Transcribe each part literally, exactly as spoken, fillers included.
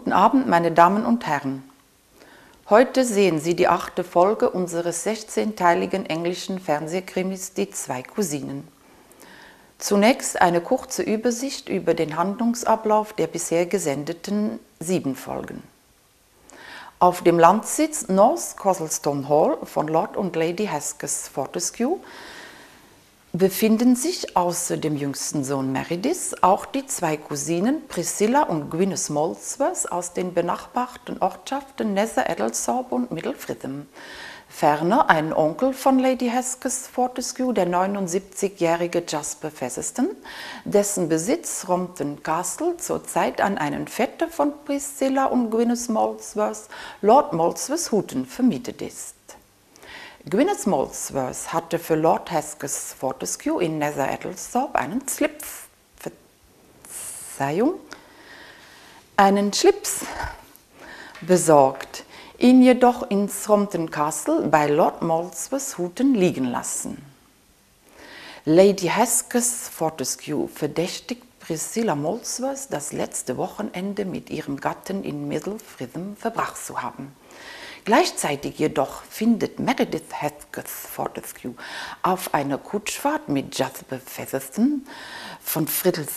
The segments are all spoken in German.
Guten Abend, meine Damen und Herren. Heute sehen Sie die achte Folge unseres sechzehnteiligen englischen Fernsehkrimis Die zwei Cousinen. Zunächst eine kurze Übersicht über den Handlungsablauf der bisher gesendeten sieben Folgen. Auf dem Landsitz North Cosselstone Hall von Lord und Lady Hesketh Fortescue befinden sich außer dem jüngsten Sohn Meredith auch die zwei Cousinen Priscilla und Gwyneth Molesworth aus den benachbarten Ortschaften Nether Eddlesthorpe und Middle Fritham. Ferner ein Onkel von Lady Hesketh Fortescue, der neunundsiebzigjährige Jasper Featherstone, dessen Besitz Rompton Castle zurzeit an einen Vetter von Priscilla und Gwyneth Molesworth, Lord Molesworth Houghton, vermietet ist. Gwyneth Molesworth hatte für Lord Hesketh Fortescue in Nether Eddlesthorpe einen Schlips, Verzeihung, einen Schlips besorgt, ihn jedoch in Rompton Castle bei Lord Molesworth Houghton liegen lassen. Lady Hesketh Fortescue verdächtigt Priscilla Molesworth, das letzte Wochenende mit ihrem Gatten in Middle Fritham verbracht zu haben. Gleichzeitig jedoch findet Meredith Hesketh Fortescue auf einer Kutschfahrt mit Jasper Featherstone von Friedels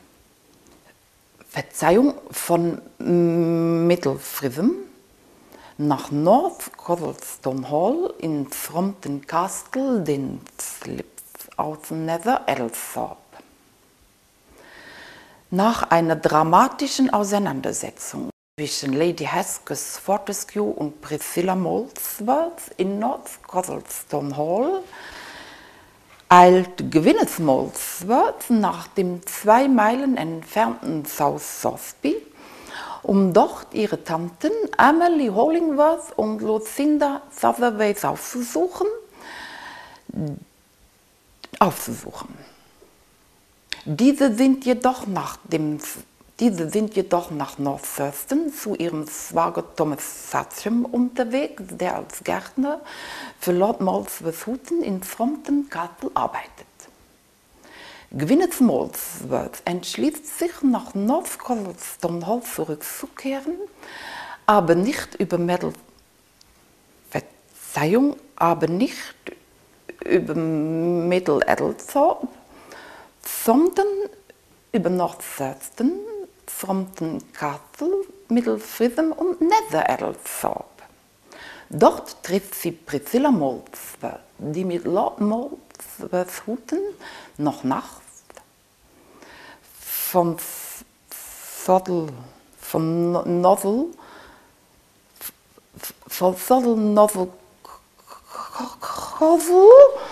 Verzeihung von Middle Fritham nach North Cosselstone Hall in Rompton Castle den Slips aus Nether Eddlesthorpe. Nach einer dramatischen Auseinandersetzung zwischen Lady Hesketh Fortescue und Priscilla Molesworth in North Cosselstone Hall eilt Gwyneth Molesworth nach dem zwei Meilen entfernten South Sotheby, um dort ihre Tanten Emily Hollingworth und Lucinda Satterthwaite aufzusuchen, aufzusuchen. Diese sind jedoch nach dem Diese sind jedoch nach North Thurston zu ihrem Schwager Thomas Satcham unterwegs, der als Gärtner für Lord Molesworth Houghton in Rompton Castle arbeitet. Gwyneth Molesworth entschließt sich, nach North Cosselstone Hall zurückzukehren, aber nicht über Middle, Verzeihung, aber nicht über Middle Eddlesthorpe, sondern über North Thurston, Rompton Castle, Middle Fritham und Nether Eddlesthorpe. Dort trifft sie Priscilla Molesworth, die mit Lord Molesworth Houghton noch nachts vom Sodel, vom Novel, vom Sodel Novel Castle